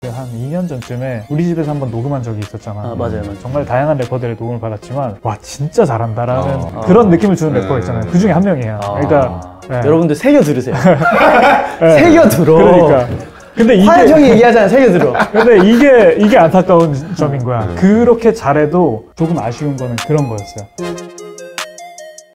한 2년 전쯤에 우리 집에서 한번 녹음한 적이 있었잖아. 아, 맞아요. 정말 다양한 래퍼들의 녹음을 받았지만 와 진짜 잘한다라는 그런 느낌을 주는 래퍼가 있잖아요. 그 중에 한 명이에요. 그러니까 네. 여러분들 새겨 들으세요. 네. 새겨 들어. 그러니까. 근데 화연 형이 얘기하잖아. 새겨 들어. 근데 이게 안타까운 점인 거야. 그렇게 잘해도 조금 아쉬운 거는 그런 거였어요.